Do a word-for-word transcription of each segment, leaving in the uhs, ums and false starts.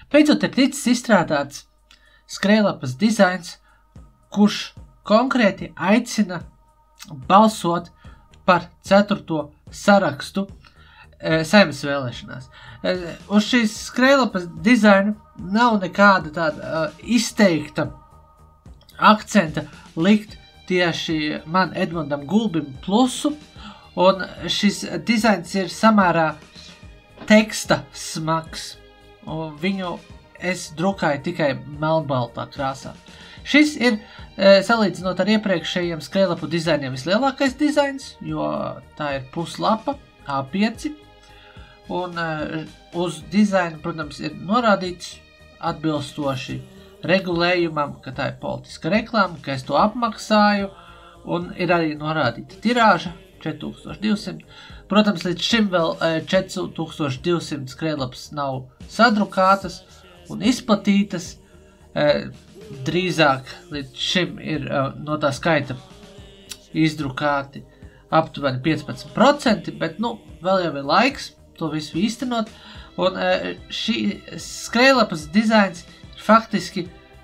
Beidzot ir ticis izstrādāts skrejlapas dizains, kurš konkrēti aicina balsot par ceturto sarakstu e, Saeimas vēlēšanās. E, uz šīs skrejlapas dizaina nav nekāda tāda uh, izteikta akcenta likt tieši man Edmundam Gulbim plusu, un šis dizains ir samērā teksta smags, un viņu es drukāju tikai melnbaltā krāsā. Šis ir, e, salīdzinot ar iepriekšējiem skrejlapu dizainiem, vislielākais dizains, jo tā ir puslapa, A pieci, un e, uz dizainu, protams, ir norādīts atbilstoši regulējumam, ka tā ir politiska reklāma, ka es to apmaksāju, un ir arī norādīta tirāža četri tūkstoši divsimt. Protams, līdz šim vēl četri tūkstoši divsimt skrejlapas nav sadrukātas un izplatītas. Drīzāk līdz šim ir no tā skaita izdrukāti aptuveni piecpadsmit procenti, bet nu, vēl jau ir laiks to visu īstenot. Un šī skrejlapas dizains ir faktiski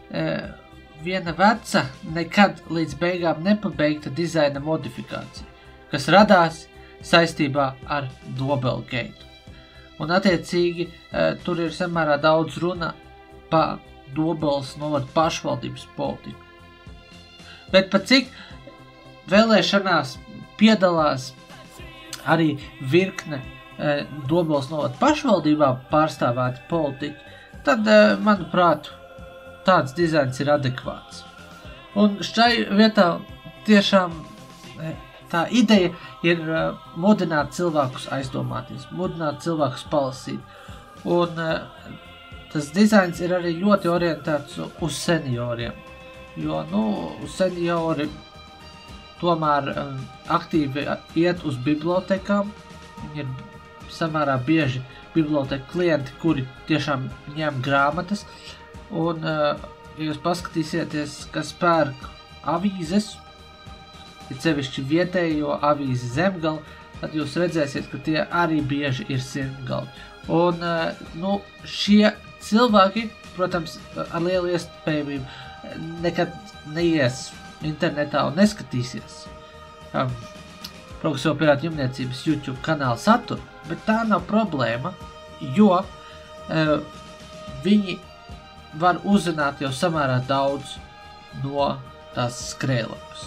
viena veca, nekad līdz beigām nepabeigta dizaina modifikācija, kas radās saistībā ar Dobelgeitu. Un attiecīgi tur ir samērā daudz runa pa Dobeles novada pašvaldības politiku. Bet pat cik vēlēšanās piedalās arī virkne e, Dobeles novada pašvaldībā pārstāvēti politiķi, tad, e, manuprāt, tāds dizains ir adekvāts. Un šai vietā tiešām e, tā ideja ir e, mudināt cilvēkus aizdomāties, mudināt cilvēkus palasīt. Un e, tas dizains ir arī ļoti orientēts uz senioriem, jo, nu, seniori tomēr um, aktīvi iet uz bibliotekām. Viņi ir samērā bieži biblioteka klienti, kuri tiešām ņem grāmatas. Un, uh, ja jūs paskatīsieties, kas pērk avīzes, ja sevišķi vietējo avīzi Zemgali, tad jūs redzēsiet, ka tie arī bieži ir Zemgali. Un, uh, nu, šie cilvēki, protams, ar lielu iespējamību nekad neies internetā un neskatīsies um, Progresīvo pirātu ģimniecības YouTube kanāla saturu, bet tā nav problēma, jo uh, viņi var uzzināt jau samērā daudz no tās skrejlapas.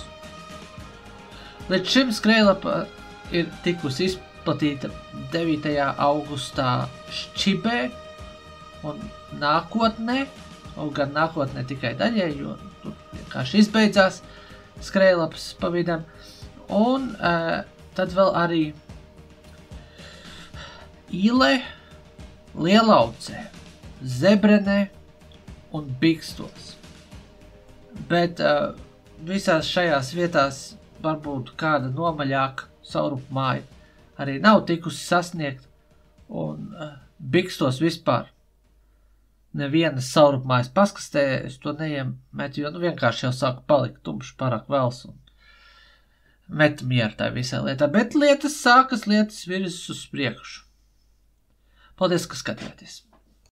Līdz šim skrejlapa ir tikusi izplatīta devītajā augustā Šķibē, un nākotnē, un gan nākotnē tikai daļai, jo tur vienkārši izbeidzās skrejlapas pavidam, un uh, tad vēl arī Īlē, Lielaucē, Zebrenē un Bikstos. Bet uh, visās šajās vietās varbūt kāda nomaļāka saurupmāja arī nav tikusi sasniegt, un uh, Bikstos vispār nevienas saurupmājas paskastē, es to neiemetu, jo nu, vienkārši jau sāku palikt tumšs pārāk vēls un met mieru tā visā lietā. Bet lietas sākas, lietas virzas uz priekšu. Paldies, ka skatījāties!